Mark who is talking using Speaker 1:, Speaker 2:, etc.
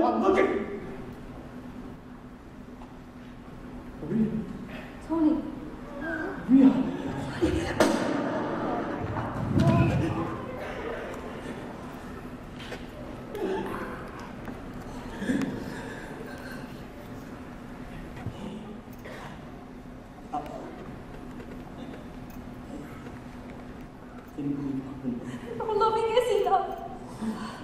Speaker 1: on, look at me. Maria.
Speaker 2: Tony.
Speaker 1: Maria.
Speaker 2: Our loving is enough.